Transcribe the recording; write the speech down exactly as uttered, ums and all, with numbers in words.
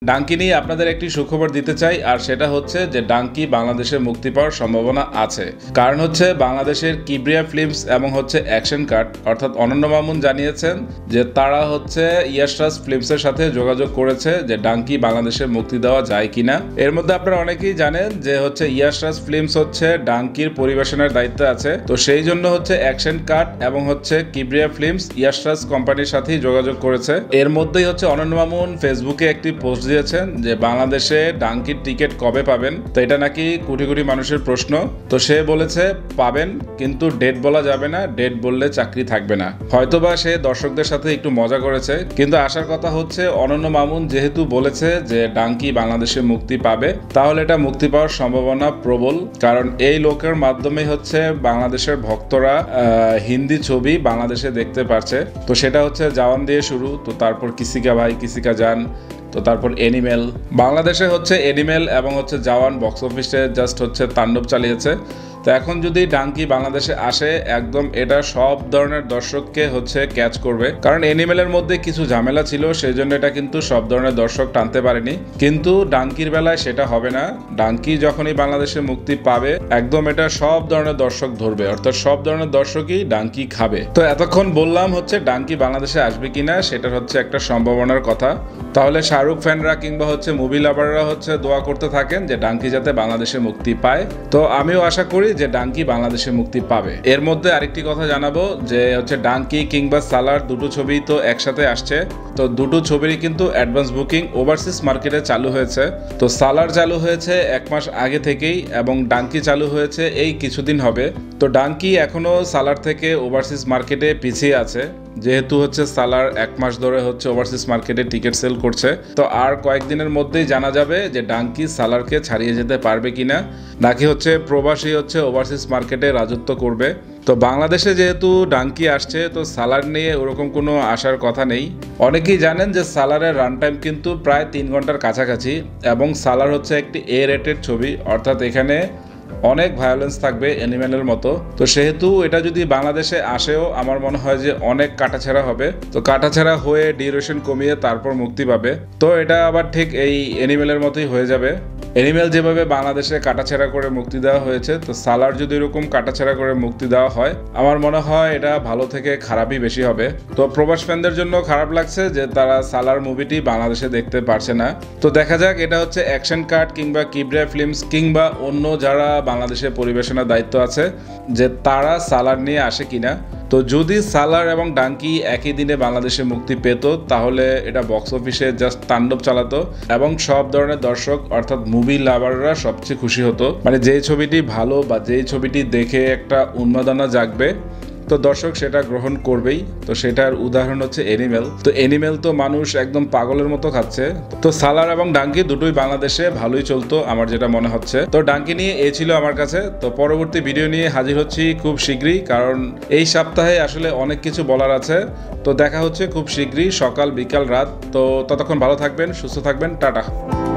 ডাঙ্কি নিয়ে আপনাদের একটি সুখবর দিতে চাই, আর সেটা হচ্ছে যে ডাঙ্কি বাংলাদেশে মুক্তি পাওয়ার সম্ভাবনা আছে। কারণ হচ্ছে বাংলাদেশের কিবরিয়া ফিল্মস এবং হচ্ছে অ্যাকশন কাট অর্থাৎ অনন্য মামুন জানিয়েছেন যে তারা হচ্ছে ইয়াশরাজ ফিল্মসের সাথে যোগাযোগ করেছে যে ডাঙ্কি বাংলাদেশে মুক্তি দেওয়া যায় কিনা। এর মধ্যে আপনারা অনেকেই জানেন যে হচ্ছে ইয়াশরাজ ফিল্মস হচ্ছে ডাঙ্কির পরিবেশনের দায়িত্বে আছে, তো সেই জন্য হচ্ছে অ্যাকশন কাট এবং হচ্ছে কিবরিয়া ফিল্মস ইয়াশরাজ কোম্পানির সাথেই যোগাযোগ করেছে। এর মধ্যেই হচ্ছে অনন্য মামুন ফেসবুকে একটি পোস্ট দিয়েছেন যে বাংলাদেশে ডাঙ্কির টিকিট কবে পাবেন, তো এটা নাকি কোটি কোটি মানুষের প্রশ্ন। তো সে বলেছে পাবেন, কিন্তু ডেট বলা যাবে না, ডেট বললে চাকরি থাকবে না। হয়তোবা সে দর্শকদের সাথে একটু মজা করেছে, কিন্তু আসার কথা হচ্ছে অনন্য মামুন যেহেতু বলেছে যে ডাঙ্কি বাংলাদেশে মুক্তি পাবে, তাহলে এটা মুক্তি পাওয়ার সম্ভাবনা প্রবল। কারণ এই লোকের মাধ্যমে হচ্ছে বাংলাদেশের ভক্তরা হিন্দি ছবি বাংলাদেশে দেখতে পারছে। তো সেটা হচ্ছে জওয়ান দিয়ে শুরু, তো তারপর কিসিকা ভাই কিসিকা জান, তো তারপর এনিমেল। বাংলাদেশে হচ্ছে এনিমেল এবং হচ্ছে জওয়ান বক্স অফিসে জাস্ট হচ্ছে তাণ্ডব চালিয়েছে। তো এখন যদি ডাঙ্কি বাংলাদেশে আসে, একদম এটা সব ধরনের দর্শককে হচ্ছে ক্যাচ করবে। কারণ এনিমেলের মধ্যে কিছু ঝামেলা ছিল, সেই জন্য এটা কিন্তু সব ধরনের দর্শক টানতে পারেনি। কিন্তু ডাঙ্কির বেলায় সেটা হবে না। ডাঙ্কি যখনই বাংলাদেশে মুক্তি পাবে, একদম এটা সব ধরনের দর্শক ধরবে, অর্থাৎ সব ধরনের দর্শকই ডাঙ্কি খাবে। তো এতক্ষণ বললাম হচ্ছে ডাঙ্কি বাংলাদেশে আসবে কিনা, সেটার হচ্ছে একটা সম্ভাবনার কথা। তাহলে শাহরুখ ফ্যানরা কিংবা হচ্ছে মুভি লাভাররা হচ্ছে দোয়া করতে থাকেন যে ডাঙ্কি যাতে বাংলাদেশে মুক্তি পায়। তো আমিও আশা করি যে ডাঙ্কি বাংলাদেশে মুক্তি পাবে। এর মধ্যে আরেকটি কথা জানাবো যে হচ্ছে ডাঙ্কি কিংবা সালার দুটো ছবি তো একসাথে আসছে। তো দুটো ছবিরই কিন্তু অ্যাডভান্স বুকিং ওভারসিজ মার্কেটে চালু হয়েছে। তো সালার চালু হয়েছে এক মাস আগে থেকেই এবং ডাঙ্কি চালু হয়েছে এই কিছুদিন হবে। তো ডাঙ্কি এখনো সালার থেকে ওভারসিজ মার্কেটে পিছিয়ে আছে, যেহেতু হচ্ছে সালার এক মাস ধরে হচ্ছে ওভারসিজ মার্কেটে টিকিট সেল করছে। তো আর কয়েকদিনের মধ্যেই জানা যাবে যে ডাঙ্কি সালারকে ছাড়িয়ে যেতে পারবে কিনা, নাকি হচ্ছে প্রবাসী হচ্ছে ওভারসিজ মার্কেটে রাজত্ব করবে। তো বাংলাদেশে যেহেতু ডাঙ্কি আসছে, তো সালার নিয়ে ওরকম কোনো আসার কথা নেই। অনেকেই জানেন যে সালারের রান টাইম কিন্তু প্রায় তিন ঘন্টার কাছাকাছি, এবং সালার হচ্ছে একটি এ রেটেড ছবি, অর্থাৎ এখানে অনেক ভায়োলেন্স থাকবে অ্যানিমেলের মতো। তো সেহেতু এটা যদি বাংলাদেশে আসেও আমার মনে হয় যে অনেক কাটাছেড়া হবে। তো কাটাছেড়া হয়ে ডিউরেশন কমিয়ে তারপর মুক্তি পাবে। তো এটা আবার ঠিক এই অ্যানিমেলের মতোই হয়ে যাবে। অ্যানিমেল যেভাবে বাংলাদেশে কাটাছেড়া করে মুক্তি দেওয়া হয়েছে, তো সালার যদি এরকম কাটাছেড়া করে মুক্তি দেওয়া হয়, আমার মনে হয় এটা ভালো থেকে খারাপই বেশি হবে। তো প্রবাস ফ্যানদের জন্য খারাপ লাগছে যে তারা সালার মুভিটি বাংলাদেশে দেখতে পারছে না। তো দেখা যাক এটা হচ্ছে অ্যাকশন কাট কিংবা কিবরিয়া ফিল্মস কিংবা অন্য যারা বাংলাদেশে পরিবেশনার দায়িত্ব আছে যে তারা সালার নিয়ে আসে কিনা। তো যদি সালার এবং ডাঙ্কি একই দিনে বাংলাদেশে মুক্তি পেত, তাহলে এটা বক্স অফিসে জাস্ট তাণ্ডব চালাতো এবং সব ধরনের দর্শক অর্থাৎ মুভি লাভাররা সবচেয়ে খুশি হতো। মানে যেই ছবিটি ভালো বা যেই ছবিটি দেখে একটা উন্মাদনা জাগবে, তো দর্শক সেটা গ্রহণ করবেই। তো সেটার উদাহরণ হচ্ছে এনিমেল। তো এনিমেল তো মানুষ একদম পাগলের মতো খাচ্ছে। তো সালার এবং ডাঙ্কি দুটোই বাংলাদেশে ভালোই চলতো আমার যেটা মনে হচ্ছে। তো ডাঙ্কি নিয়ে এই ছিল আমার কাছে। তো পরবর্তী ভিডিও নিয়ে হাজির হচ্ছি খুব শীঘ্রই, কারণ এই সপ্তাহে আসলে অনেক কিছু বলার আছে। তো দেখা হচ্ছে খুব শীঘ্রই, সকাল বিকাল রাত। তো ততক্ষণ ভালো থাকবেন, সুস্থ থাকবেন, টাটা।